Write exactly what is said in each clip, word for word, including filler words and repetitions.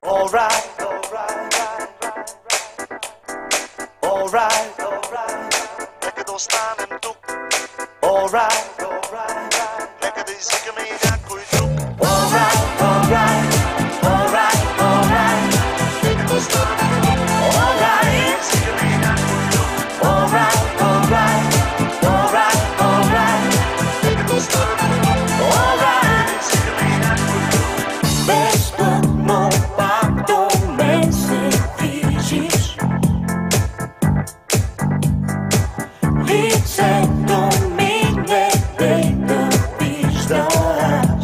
Alright, alright, alright, alright. Нека да останем тук. Alright, alright, нека да изикаме и някой друг. Alright, alright, alright, alright. Нека да останем тук. Alright, изикаме и някой друг. Alright, alright, alright, alright. Нека да останем тук. Alright, изикаме и някой друг. Безпътно пак до мен се движиш. Лицето ми не те да виждаш.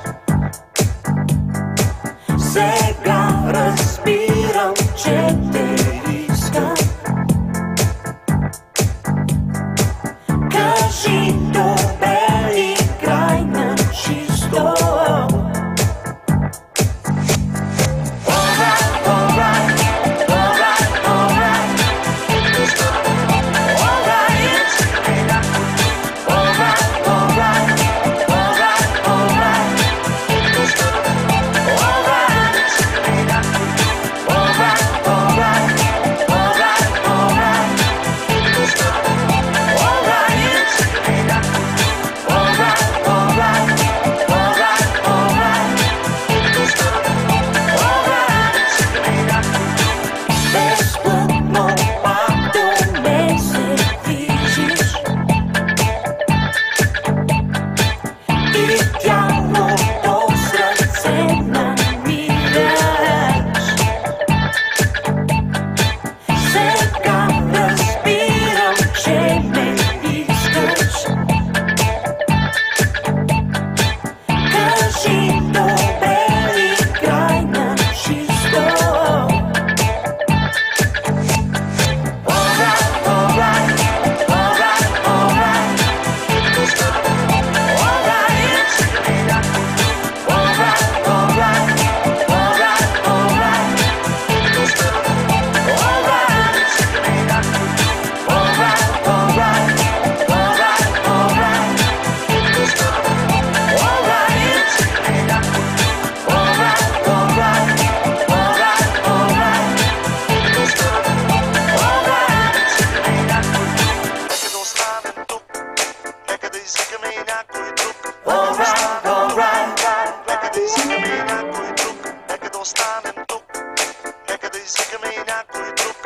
Сега разбирам, че те искам. Кажи добре ли край на чисто. Нека да изикаме и някой друг.